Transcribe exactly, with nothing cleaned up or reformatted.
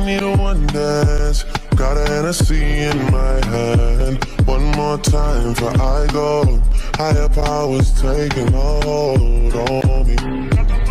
need a one dance. Got a Hennessy in my hand. One more time before I go. Higher powers taking a hold on me.